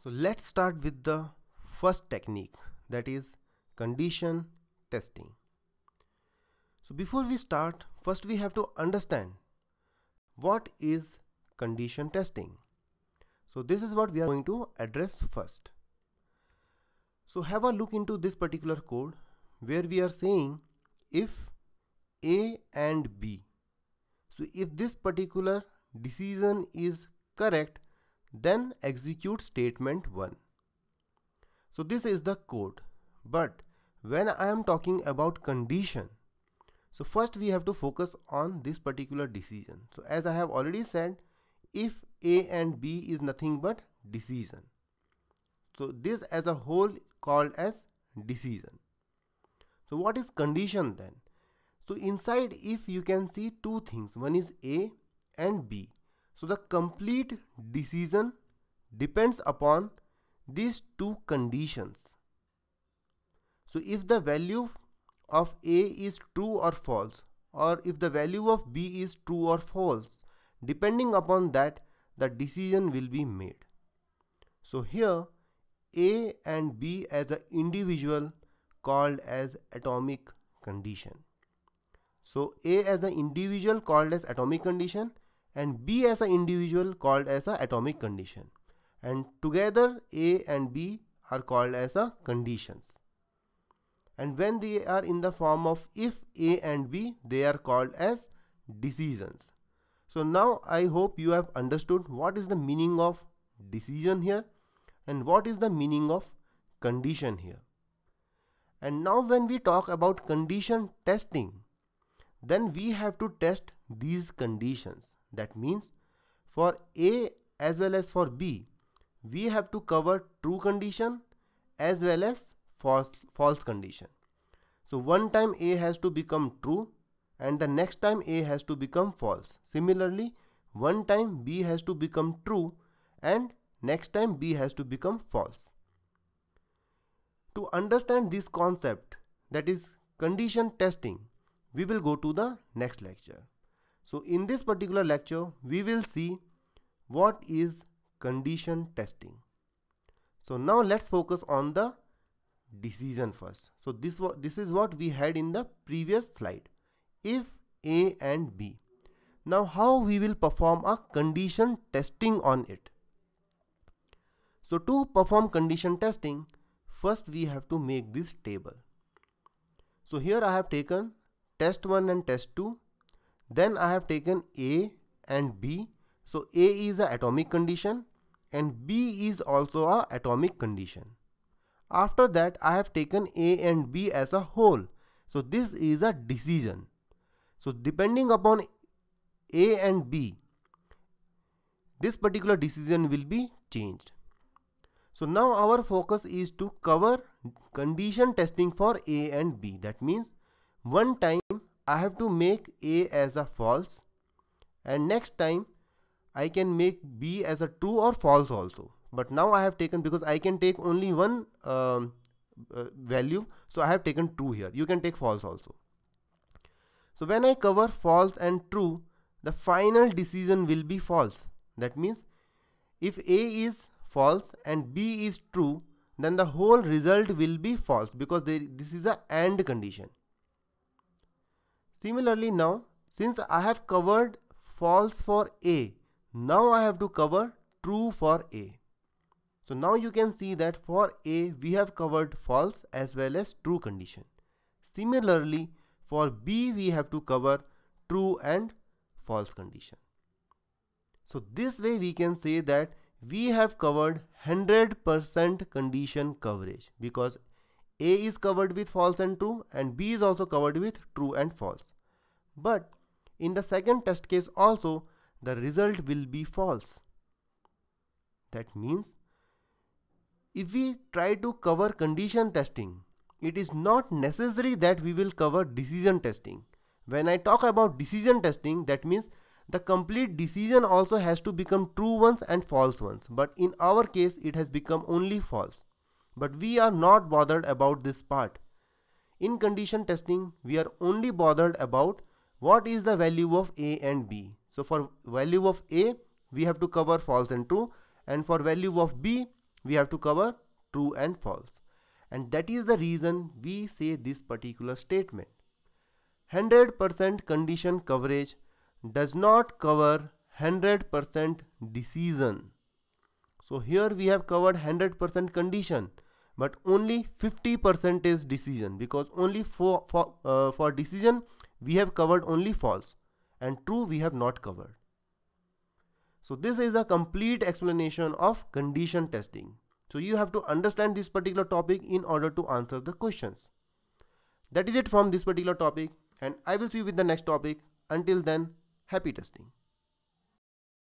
So let's start with the first technique, that is condition testing. So before we start, first we have to understand what is condition testing. So this is what we are going to address first. So have a look into this particular code where we are saying if A and B. So if this particular decision is correct, then execute statement 1. So this is the code. But when I am talking about condition, so first we have to focus on this particular decision. So as I have already said, if A and B is nothing but decision. So this as a whole called as decision. So what is condition then? So inside if you can see two things, one is A and B. So the complete decision depends upon these two conditions. So if the value of A is true or false, or if the value of B is true or false, depending upon that the decision will be made. So here A and B as an individual called as atomic condition. So A as an individual called as atomic condition and B as an individual called as a atomic condition, and together A and B are called as a conditions. And when they are in the form of if A and B, they are called as decisions. So now I hope you have understood what is the meaning of decision here and what is the meaning of condition here. And now when we talk about condition testing, then we have to test these conditions. That means for A as well as for B, we have to cover true condition as well as false condition. So one time A has to become true and the next time A has to become false. Similarly, one time B has to become true and next time B has to become false. To understand this concept, that is condition testing, we will go to the next lecture. So in this particular lecture, we will see what is condition testing. So now let's focus on the decision first. So this is what we had in the previous slide. If A and B. Now how we will perform a condition testing on it. So to perform condition testing, first we have to make this table. So here I have taken test 1 and test 2. Then I have taken A and B. So A is an atomic condition and B is also an atomic condition. After that I have taken A and B as a whole. So this is a decision. So depending upon A and B, this particular decision will be changed. So now our focus is to cover condition testing for A and B. That means one time I have to make A as a false and next time I can make B as a true or false also. But now I have taken, because I can take only one value, so I have taken true here. You can take false also. So when I cover false and true, the final decision will be false. That means if A is false and B is true, then the whole result will be false because this is a AND condition. Similarly now, since I have covered false for A, now I have to cover true for A. So now you can see that for A we have covered false as well as true condition. Similarly for B we have to cover true and false condition. So this way we can say that we have covered 100% condition coverage, because A is covered with false and true and B is also covered with true and false. But in the second test case also the result will be false. That means if we try to cover condition testing, it is not necessary that we will cover decision testing. When I talk about decision testing, that means the complete decision also has to become true ones and false ones. But in our case, it has become only false. But we are not bothered about this part. In condition testing, we are only bothered about what is the value of A and B. So for value of A, we have to cover false and true, and for value of B, we have to cover true and false. And that is the reason we say this particular statement. 100% condition coverage does not cover 100% decision. So here we have covered 100% condition, but only 50% is decision, because only for decision we have covered only false, and true we have not covered. So this is a complete explanation of condition testing. So you have to understand this particular topic in order to answer the questions. That is it from this particular topic, and I will see you with the next topic. Until then, happy testing.